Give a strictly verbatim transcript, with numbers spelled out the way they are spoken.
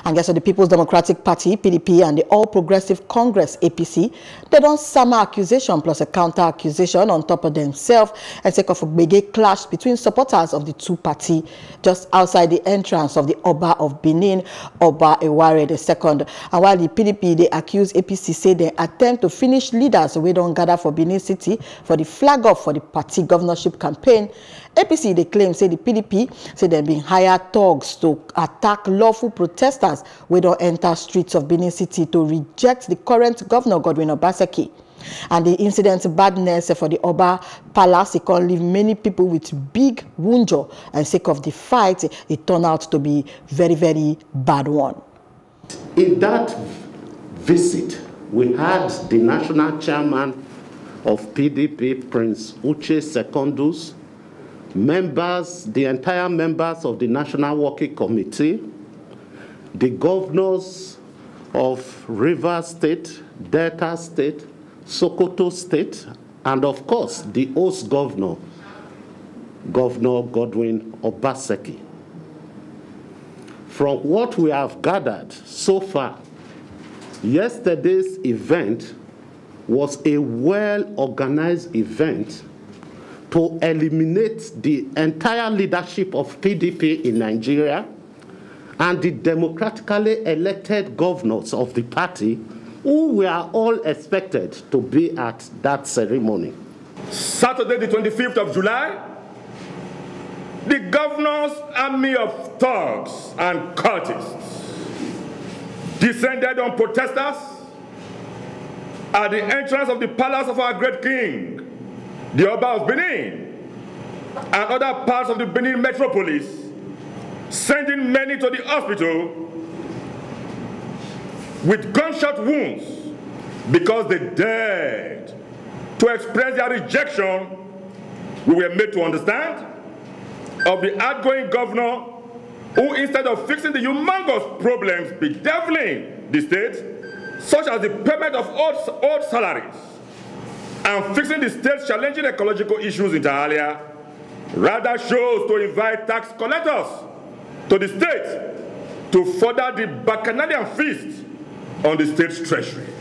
And guess what, the People's Democratic Party, P D P, and the All Progressive Congress, A P C, they don't summer accusation plus a counter accusation on top of themselves and take off a big clash between supporters of the two parties just outside the entrance of the Oba of Benin, Oba Eware the second. And while the P D P, they accuse A P C, say they attempt to finish leaders we don't gather for Benin City for the flag off for the party governorship campaign. A P C, they claim, say the P D P, say they've been hired thugs to attack lawful protesters we don't enter streets of Benin City to reject the current governor, Godwin Obaseki. And the incident badness for the Oba Palace, it can leave many people with big wunjo, and sake of the fight, it turned out to be very, very bad one. In that visit, we had the national chairman of P D P, Prince Uche Secondus, members, the entire members of the National Working Committee, the governors of Rivers State, Delta State, Sokoto State, and of course, the host governor, Governor Godwin Obaseki. From what we have gathered so far, yesterday's event was a well-organized event to eliminate the entire leadership of P D P in Nigeria and the democratically elected governors of the party, who were all expected to be at that ceremony. Saturday, the twenty-fifth of July, the governor's army of thugs and cultists descended on protesters at the entrance of the palace of our great king, the Oba of Benin, and other parts of the Benin metropolis, sending many to the hospital with gunshot wounds because they dared to express their rejection, we were made to understand, of the outgoing governor who, instead of fixing the humongous problems bedeviling the state, such as the payment of old, old salaries and fixing the state's challenging ecological issues inter alia, rather chose to invite tax collectors to the state to further the bacchanalian feast on the state's treasury.